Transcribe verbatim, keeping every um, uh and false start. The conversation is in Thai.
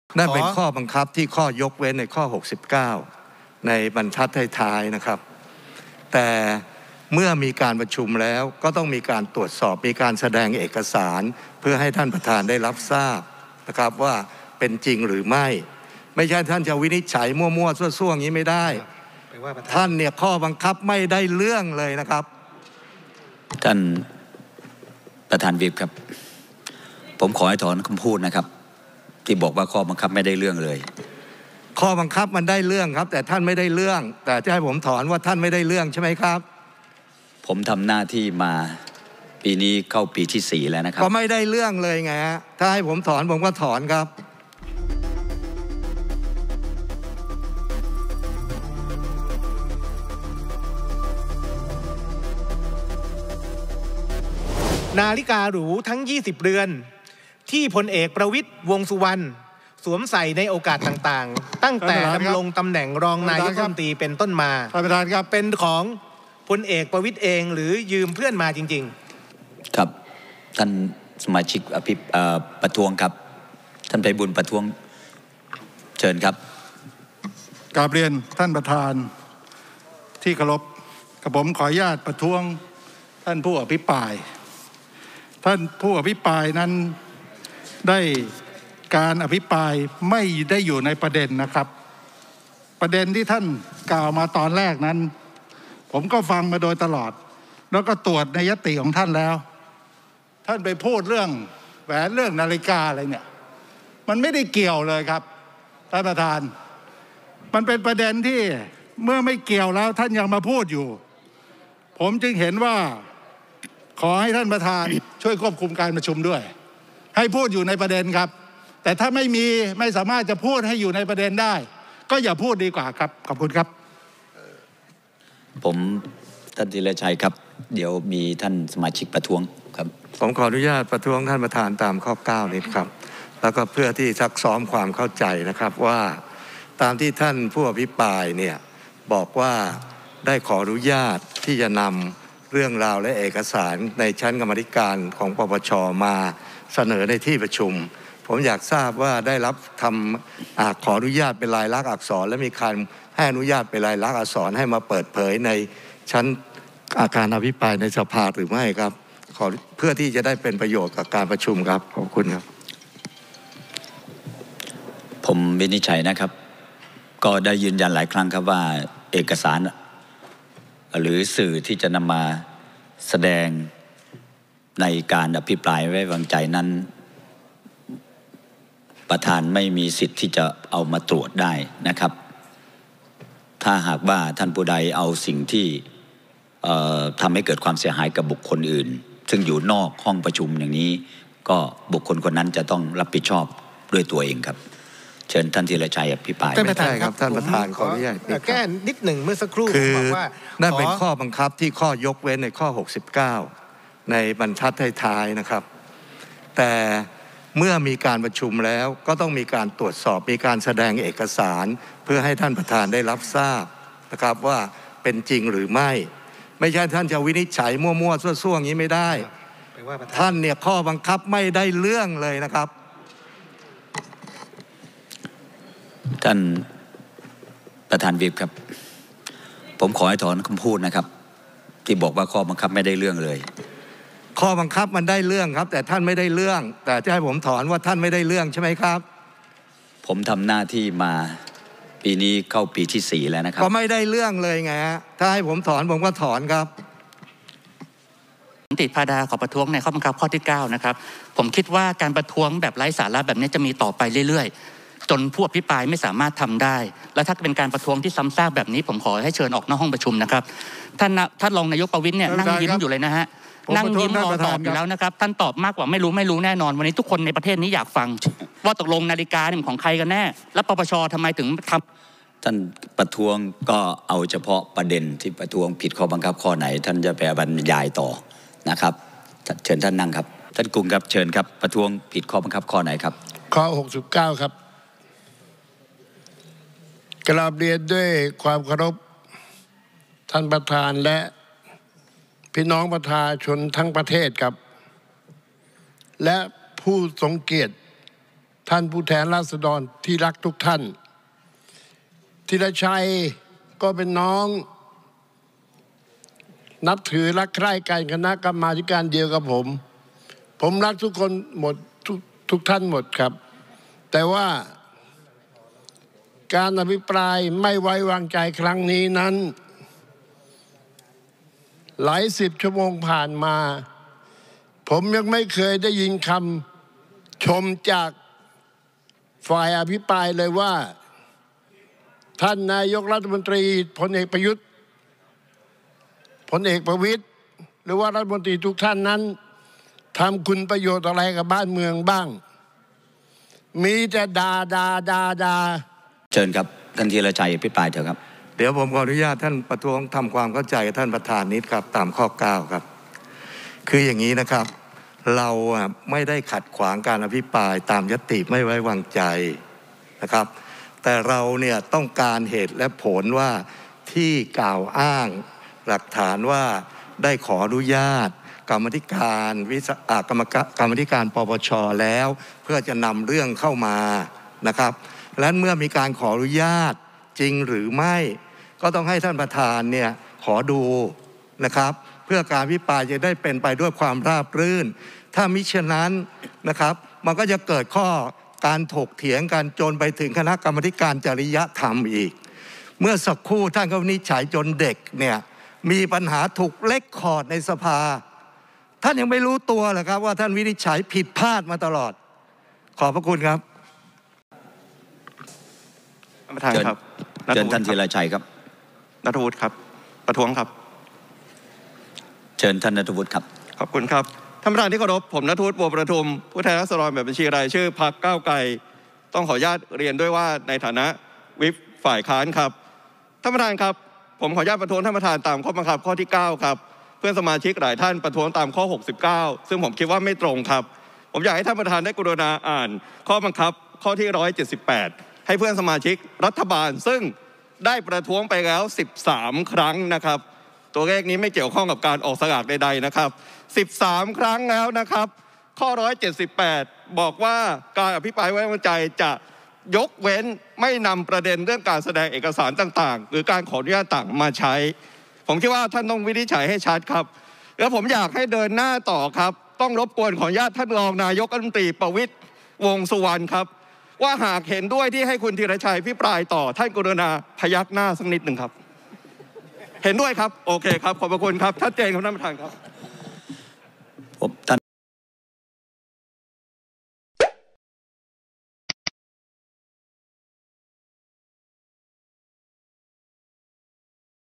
นั่นเป็นข้อบังคับที่ข้อยกเว้นในข้อหกสิบเก้าในบรรทัดท้ายๆนะครับแต่เมื่อมีการประชุมแล้วก็ต้องมีการตรวจสอบมีการแสดงเอกสารเพื่อให้ท่านประธานได้รับทราบนะครับว่าเป็นจริงหรือไม่ไม่ใช่ท่านจะวินิจฉัยมั่วๆซั่วๆอย่างนี้ไม่ได้ท่านเนี่ยข้อบังคับไม่ได้เรื่องเลยนะครับท่านประธานวิปครับผมขอให้ถอนคำพูดนะครับที่บอกว่าข้อบังคับไม่ได้เรื่องเลยข้อบังคับมันได้เรื่องครับแต่ท่านไม่ได้เรื่องแต่จะให้ผมถอนว่าท่านไม่ได้เรื่องใช่ไหมครับผมทำหน้าที่มาปีนี้เข้าปีที่สี่แล้วนะครับก็ไม่ได้เรื่องเลยไงฮะถ้าให้ผมถอนผมก็ถอนครับนาฬิกาหรูทั้งยี่สิบเรือนที่พลเอกประวิตรวงษ์สุวรรณสวมใส่ในโอกาสต่างๆตั้งแต่ดำรงตำแหน่งรองนายกรัฐมนตรีเป็นต้นมาท่านประธานครับเป็นของพลเอกประวิตรเองหรือยืมเพื่อนมาจริงๆครับท่านสมาชิกอภิประท้วงครับท่านไพบุญประท้วงเชิญครับกราบเรียนท่านประธานที่เคารพกับผมขออนุญาตประท้วงท่านผู้อภิปรายท่านผู้อภิปรายนั้นได้การอภิปรายไม่ได้อยู่ในประเด็นนะครับประเด็นที่ท่านกล่าวมาตอนแรกนั้นผมก็ฟังมาโดยตลอดแล้วก็ตรวจในยติของท่านแล้วท่านไปพูดเรื่องแหวนเรื่องนาฬิกาอะไรเนี่ยมันไม่ได้เกี่ยวเลยครับท่านประธานมันเป็นประเด็นที่เมื่อไม่เกี่ยวแล้วท่านยังมาพูดอยู่ผมจึงเห็นว่าขอให้ท่านประธานช่วยควบคุมการประชุมด้วยให้พูดอยู่ในประเด็นครับแต่ถ้าไม่มีไม่สามารถจะพูดให้อยู่ในประเด็นได้ก็อย่าพูดดีกว่าครับขอบคุณครับผมท่านธีรชัยครับเดี๋ยวมีท่านสมาชิกประท้วงครับผมขออนุญาตประท้วงท่านประธานตามข้อเก้านี้ครับแล้วก็เพื่อที่ซักซ้อมความเข้าใจนะครับว่าตามที่ท่านผู้อภิปรายเนี่ยบอกว่าได้ขออนุญาตที่จะนำเรื่องราวและเอกสารในชั้นกรรมธิการของปปชมาเสนอในที่ประชุมผมอยากทราบว่าได้รับทำขออนุญาตเป็นลายลักษณ์อักษรและมีการให้อนุญาตเป็นลายลักษณ์อักษรให้มาเปิดเผยในชั้นอาการอภิปรายในสภาหรือไม่ครับขอเพื่อที่จะได้เป็นประโยชน์กับการประชุมครับขอบคุณครับผมวินิจฉัยนะครับก็ได้ยืนยันหลายครั้งครับว่าเอกสารหรือสื่อที่จะนำมาแสดงในการอภิปรายไว้วางใจนั้นประธานไม่มีสิทธิ์ที่จะเอามาตรวจได้นะครับถ้าหากว่าท่านผู้ใดเอาสิ่งที่ทำให้เกิดความเสียหายกับบุคคลอื่นซึ่งอยู่นอกห้องประชุมอย่างนี้ก็บุคคลคนนั้นจะต้องรับผิดชอบด้วยตัวเองครับเชิญท่านธีรชัยอภิปรายท่านประธานครับท่านประธานขออนุญาตแก้นิดหนึ่งเมื่อสักครู่คือนั่นเป็นข้อบังคับที่ข้อยกเว้นในข้อหกสิบเก้าในบรรทัดท้ายๆนะครับแต่เมื่อมีการประชุมแล้วก็ต้องมีการตรวจสอบมีการแสดงเอกสารเพื่อให้ท่านประธานได้รับทราบนะครับว่าเป็นจริงหรือไม่ไม่ใช่ท่านจะวินิจฉัยมั่วๆซั่วๆอย่างนี้ไม่ได้ท่านเนี่ยข้อบังคับไม่ได้เรื่องเลยนะครับท่านประธานวิปครับผมขอให้ถอนคำพูดนะครับที่บอกว่าข้อบังคับไม่ได้เรื่องเลยข้อบังคับมันได้เรื่องครับแต่ท่านไม่ได้เรื่องแต่จะให้ผมถอนว่าท่านไม่ได้เรื่องใช่ไหมครับผมทำหน้าที่มาปีนี้เข้าปีที่สี่แล้วนะครับก็ไม่ได้เรื่องเลยไงฮะถ้าให้ผมถอนผมก็ถอนครับติพาดาขอประท้วงในข้อบังคับข้อที่เก้านะครับผมคิดว่าการประท้วงแบบไร้สาระแบบนี้จะมีต่อไปเรื่อยๆจนผู้อภิปรายไม่สามารถทำได้และถ้าเป็นการประท้วงที่ซ้ำซากแบบนี้ผมขอให้เชิญออกนอกห้องประชุมนะครับท่านท่านรองนายกประวิตรเนี่ยนั่งยิ้มอยู่เลยนะฮะนั่งยิ้มรอตอบอยู่แล้วนะครับท่านตอบมากกว่าไม่รู้ไม่รู้แน่นอนวันนี้ทุกคนในประเทศนี้อยากฟังว่าตกลงนาฬิกาเนี่ยของใครกันแน่และปปชทำไมถึงทำท่านประท้วงก็เอาเฉพาะประเด็นที่ประท้วงผิดข้อบังคับข้อไหนท่านจะไปบรรยายต่อนะครับเชิญท่านนั่งครับท่านกุลครับเชิญครับประท้วงผิดข้อบังคับข้อไหนครับข้อหกสิบเก้าครับกราบเรียนด้วยความเคารพท่านประธานและพี่น้องประชาชนทั้งประเทศครับและผู้ทรงเกียรติท่านผู้แทนราษฎรที่รักทุกท่านธีรชัยก็เป็นน้องนับถือรักใคร่กันคณะกรรมาธิการเดียวกับผมผมรักทุกคนหมดทุกทุกท่านหมดครับแต่ว่าการอภิปรายไม่ไว้วางใจครั้งนี้นั้นหลายสิบชั่วโมงผ่านมาผมยังไม่เคยได้ยินคำชมจากฝ่ายอภิปรายเลยว่าท่านนายกรัฐมนตรีพลเอกประยุทธ์พลเอกประวิตรหรือว่ารัฐมนตรีทุกท่านนั้นทำคุณประโยชน์อะไรกับบ้านเมืองบ้างมีแต่ด่าด่าด่าด่าเชิญครับท่านธีรชัยอภิปรายเถอะครับเดี๋ยวผมขออนุญาตท่านประท้วงทำความเข้าใจกับท่านประธานนิดครับตามข้อเก้าครับคืออย่างนี้นะครับเราไม่ได้ขัดขวางการอภิปรายตามยติไม่ไว้วางใจนะครับแต่เราเนี่ยต้องการเหตุและผลว่าที่กล่าวอ้างหลักฐานว่าได้ขออนุญาตกรรมธิการวิสากรรมกรรมธิการปปชแล้วเพื่อจะนำเรื่องเข้ามานะครับและเมื่อมีการขออนุญาตจริงหรือไม่ก็ต้องให้ท่านประธานเนี่ยขอดูนะครับเพื่อการอภิปรายจะได้เป็นไปด้วยความราบรื่นถ้ามิฉะนั้นนะครับมันก็จะเกิดข้อการถกเถียงกันจนไปถึงคณะกรรมการจริยธรรมอีกเมื่อสักครู่ท่านก็วินิจฉัยจนเด็กเนี่ยมีปัญหาถูกเล็กคอร์ดในสภาท่านยังไม่รู้ตัวเหรอครับว่าท่านวินิจฉัยผิดพลาดมาตลอดขอบพระคุณครับท่านประธานครับเชิญท่านธีรชัยครับณัฐวุฒิครับประท้วงครับเชิญท่านณัฐวุฒิครับขอบคุณครับท่านประธานที่เคารพผมณัฐวุฒิบัวประทุมผู้แทนราษฎรแบบบัญชีรายชื่อพรรคก้าวไกลต้องขออนุญาตเรียนด้วยว่าในฐานะวิปฝ่ายค้านครับท่านประธานครับผมขออนุญาตประท้วงท่านประธานตามข้อบังคับข้อที่เก้าครับเพื่อนสมาชิกหลายท่านประท้วงตามข้อหกสิบเก้าซึ่งผมคิดว่าไม่ตรงครับผมอยากให้ท่านประธานได้กรุณาอ่านข้อบังคับข้อที่หนึ่งร้อยเจ็ดสิบแปดให้เพื่อนสมาชิกรัฐบาลซึ่งได้ประท้วงไปแล้วสิบสามครั้งนะครับตัวเลขนี้ไม่เกี่ยวข้องกับการออกสลากใดๆนะครับสิบสามครั้งแล้วนะครับข้อหนึ่งร้อยเจ็ดสิบแปดบอกว่าการอภิปรายไว้วางใจจะยกเว้นไม่นำประเด็นเรื่องการแสดงเอกสารต่างๆหรือการขออนุญาตต่างมาใช้ผมคิดว่าท่านต้องวินิจฉัยให้ชัดครับแล้วผมอยากให้เดินหน้าต่อครับต้องรบกวนขออนุญาตท่านรองนายกรัฐมนตรีประวิตรวงษ์สุวรรณครับว่าหากเห็นด้วยที่ให้คุณธีรชัยอภิปรายต่อท่านกรุณาพยักหน้าสักนิดหนึ่งครับเห็นด้วยครับโอเคครับขอบพระคุณครับชัดเจนครับท่านประธานครับผมท่าน